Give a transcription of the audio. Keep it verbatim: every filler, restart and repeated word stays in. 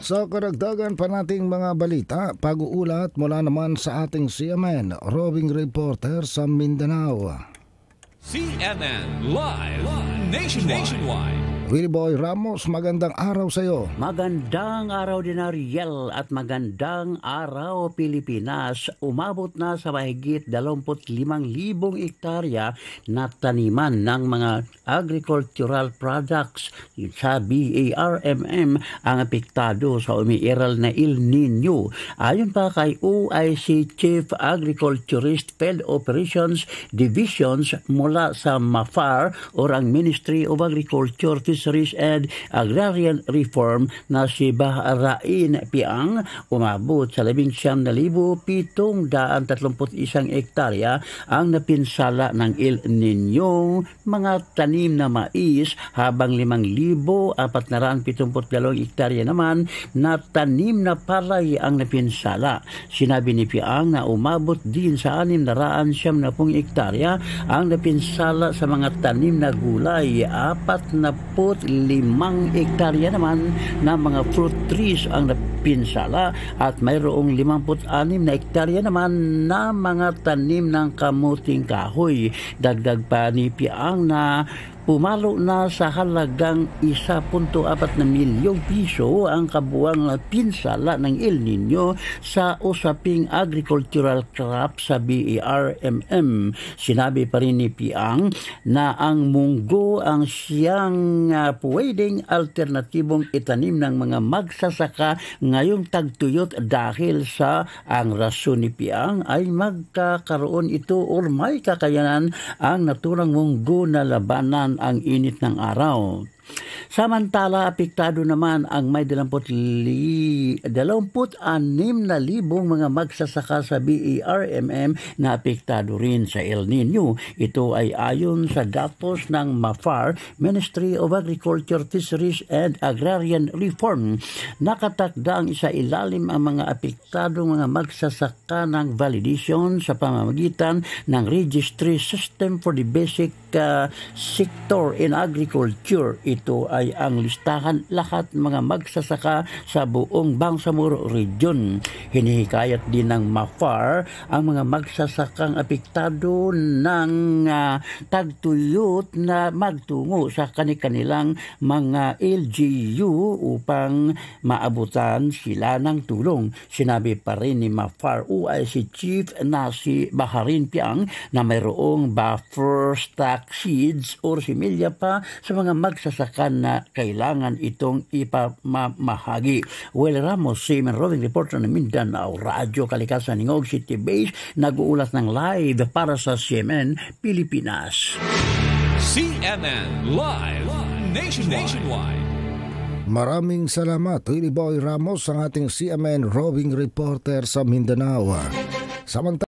Sa karagdagan pa nating mga balita, pag-uulat mula naman sa ating C M N roving reporter sa Mindanao. C M N Live Nationwide. Nationwide. Willie Boy Ramos, magandang araw sa iyo. Magandang araw din Ariel at magandang araw Pilipinas. Umabot na sa mahigit dalawampu't limang libong hektarya na taniman ng mga agricultural products sa B A R M M ang apektado sa umiiral na El Nino. Ayon pa kay O I C Chief Agriculturist Field Operations Divisions mula sa MAFAR o ang Ministry of Agriculture, Fisheries and Agrarian Reform na si Bahrain Piang, umabot sa labing siyam na libo pitong daan tatlumput isang hektarya ang napinsala ng El Nino mga tanim na mais, habang limang libo apat na raan pitumput dalawang hektarya naman na tanim na palay ang napinsala. Sinabi ni Piang na umabot din sa anim na raan siyam na pung hektarya ang napinsala sa mga tanim na gulay, apat na limang hektarya naman na mga fruit trees ang napinsala at mayroong limamput anim na hektarya naman na mga tanim ng kamuting kahoy. Dagdag pa ni Piang na pumalo na sa halagang isa punto apat na milyong piso ang kabuang pinsala ng El Nino sa usaping agricultural crop sa B A R M M. Sinabi pa rin ni Piang na ang munggo ang siyang uh, pwedeng alternatibong itanim ng mga magsasaka ngayong tagtuyot dahil sa ang rason ni Piang ay magkakaroon ito o may kakayanan ang naturang munggo na labanan ang init ng araw. Samantala, apektado naman ang may dalamput anim na libong mga magsasaka sa B A R M M na apektado rin sa El Nino. Ito ay ayon sa datos ng MAFAR, Ministry of Agriculture, Fisheries and Agrarian Reform. Nakatakda ang isa ilalim ang mga apektadong mga magsasaka ng validation sa pamamagitan ng Registry System for the Basic uh, Sector in Agriculture. Ito ay ang listahan lahat mga magsasaka sa buong Bangsamoro Region. Hinihikayat din ng MAFAR ang mga magsasakang apektado ng uh, tagtuyot na magtungo sa kani-kanilang mga L G U upang maabutan sila ng tulong. Sinabi pa rin ni MAFAR O I C Chief na si Bahrain Piang na mayroong buffer stock seeds o similya pa sa mga magsasaka na kailangan itong ipamamahagi. Well, Ramos, C M N roving reporter ng Mindanao Radio Kalikasan Ningog City Base, nag-uulat ng live para sa C M N Pilipinas. C M N Live Nationwide. Maraming salamat, Willie Boy Ramos, ang ating C M N roving reporter sa Mindanao. Samantala